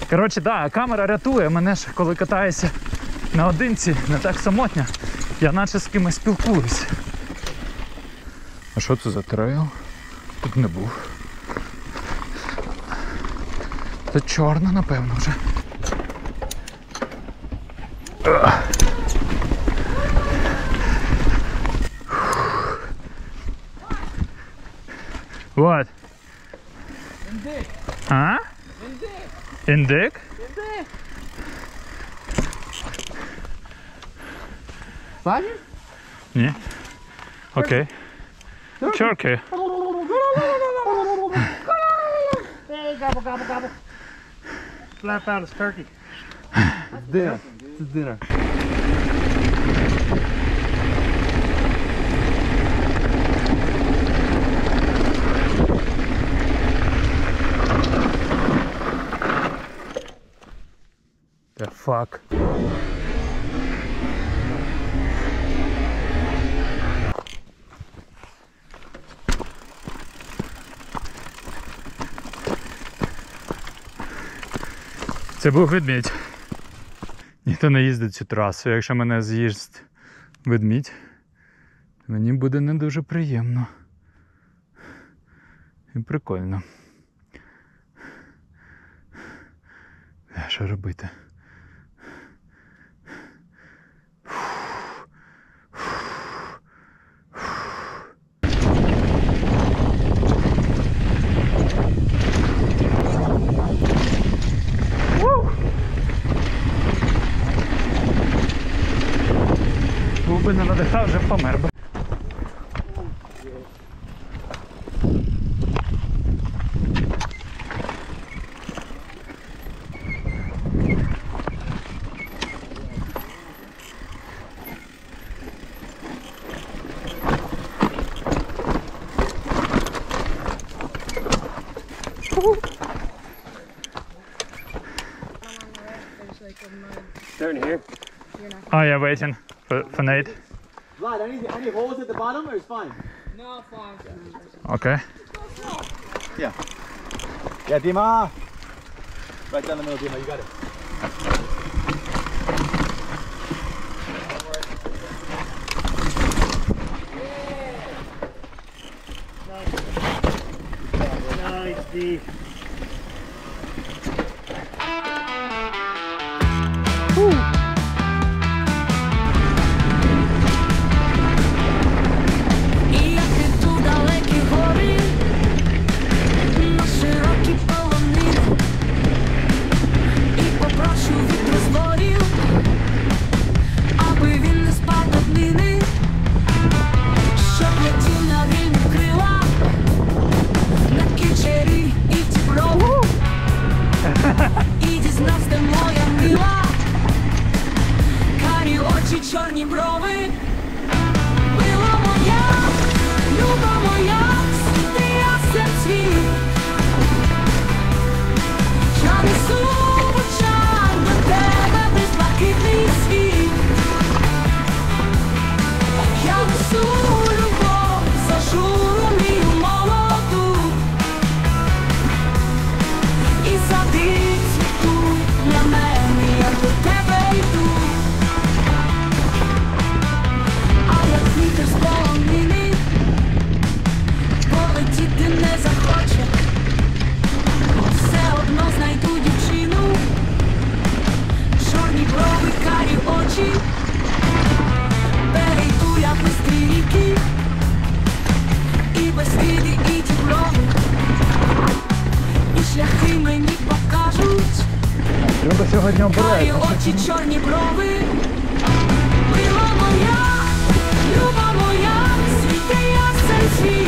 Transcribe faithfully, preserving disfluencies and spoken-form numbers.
Коротше, да, камера рятує мене ж, коли катаюся наодинці, не так самотньо. Я наче з кимось спілкуюся. А що це за трейл? Тут не був. Це чорна, напевно, вже. What? Індик. А? Індик. Індик? Індик. Бачиш? Ні. Окей. Turkey. Hey, gobble, gobble, gobble. Slap out his turkey. It's dinner. It's dinner. The fuck? Це був ведмідь. Ніхто не їздить цю трасу. Якщо мене з'їсть ведмідь, мені буде не дуже приємно. І прикольно. Що робити? Був би не надихав, вже помер би. Turn here. Oh yeah, waiting for, for Nate. Vlad, any, any holes at the bottom or it's fine? No, fine. Okay. Yeah. Yeah, Dima. Right down the middle, Dima. You got it. Nice, Steve. Чорні брови, мила моя, люба моя, світи ясен світ. Я несу в очах до тебе безблакитний світ. Я несу любов, зажуру мою молоду. І сади цвітуть для мене, я до тебе йду. Вітер з полонини полетіти не захоче, все одно знайду дівчину, чорні брови, карі очі, перейду я бистрі ріки, і безкиди, і діброви, і шляхи мені покажуть, Треба сьогодні карі обирати. очі, чорні брови, мила моя, люба моя, світи ясен світ.